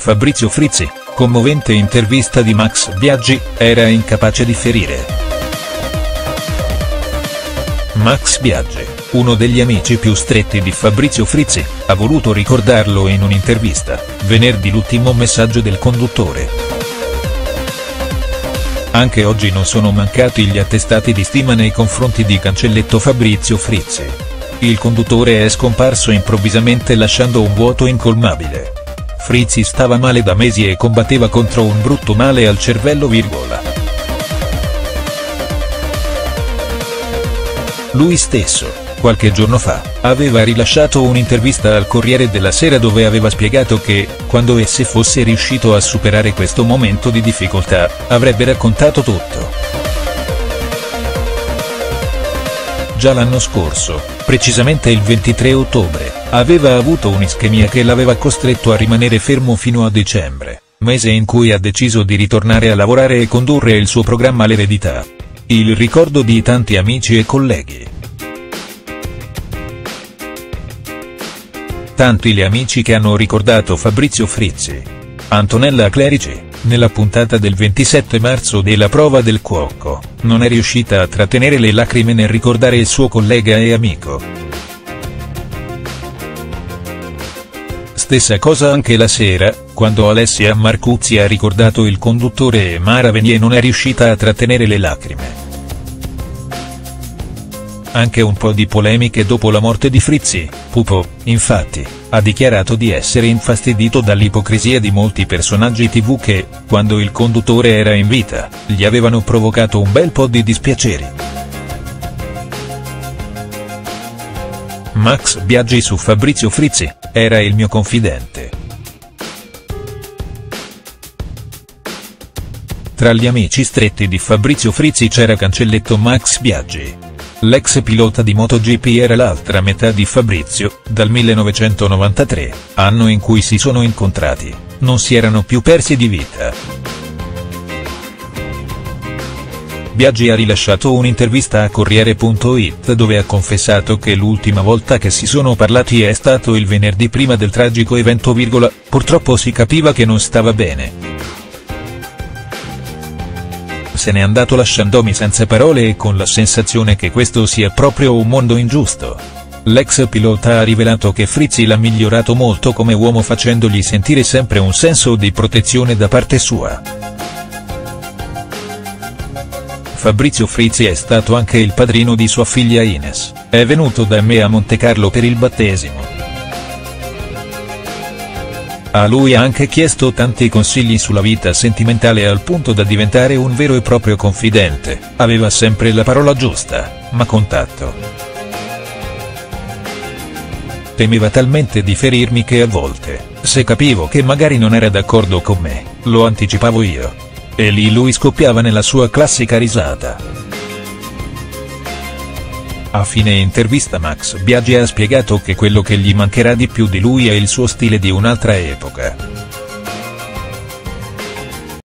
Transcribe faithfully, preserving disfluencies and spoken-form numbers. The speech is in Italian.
Fabrizio Frizzi, commovente intervista di Max Biaggi, era incapace di ferire. Max Biaggi, uno degli amici più stretti di Fabrizio Frizzi, ha voluto ricordarlo in un'intervista, venerdì l'ultimo messaggio del conduttore. Anche oggi non sono mancati gli attestati di stima nei confronti di cancelletto Fabrizio Frizzi. Il conduttore è scomparso improvvisamente lasciando un vuoto incolmabile. Frizzi stava male da mesi e combatteva contro un brutto male al cervello. Lui stesso, qualche giorno fa, aveva rilasciato un'intervista al Corriere della Sera dove aveva spiegato che, quando e se fosse riuscito a superare questo momento di difficoltà, avrebbe raccontato tutto. Già l'anno scorso, precisamente il ventitré ottobre, aveva avuto un'ischemia che l'aveva costretto a rimanere fermo fino a dicembre, mese in cui ha deciso di ritornare a lavorare e condurre il suo programma L'Eredità. Il ricordo di tanti amici e colleghi. Tanti gli amici che hanno ricordato Fabrizio Frizzi. Antonella Clerici, nella puntata del ventisette marzo della Prova del Cuoco, non è riuscita a trattenere le lacrime nel ricordare il suo collega e amico. Stessa cosa anche la sera, quando Alessia Marcuzzi ha ricordato il conduttore e Mara Venier non è riuscita a trattenere le lacrime. Anche un po' di polemiche dopo la morte di Frizzi. Pupo, infatti, ha dichiarato di essere infastidito dall'ipocrisia di molti personaggi tivù che, quando il conduttore era in vita, gli avevano provocato un bel po' di dispiaceri. Max Biaggi su Fabrizio Frizzi: era il mio confidente. Tra gli amici stretti di Fabrizio Frizzi c'era cancelletto Max Biaggi. L'ex pilota di MotoGP era l'altra metà di Fabrizio. Dal millenovecentonovantatré, anno in cui si sono incontrati, non si erano più persi di vita. Biaggi ha rilasciato un'intervista a Corriere punto it dove ha confessato che l'ultima volta che si sono parlati è stato il venerdì prima del tragico evento. Purtroppo si capiva che non stava bene. Se n'è andato lasciandomi senza parole e con la sensazione che questo sia proprio un mondo ingiusto. L'ex pilota ha rivelato che Frizzi l'ha migliorato molto come uomo facendogli sentire sempre un senso di protezione da parte sua. Fabrizio Frizzi è stato anche il padrino di sua figlia Ines, è venuto da me a Montecarlo per il battesimo. A lui ha anche chiesto tanti consigli sulla vita sentimentale al punto da diventare un vero e proprio confidente, aveva sempre la parola giusta, ma con tatto. Temeva talmente di ferirmi che a volte, se capivo che magari non era d'accordo con me, lo anticipavo io. E lì lui scoppiava nella sua classica risata. A fine intervista Max Biaggi ha spiegato che quello che gli mancherà di più di lui è il suo stile di un'altra epoca.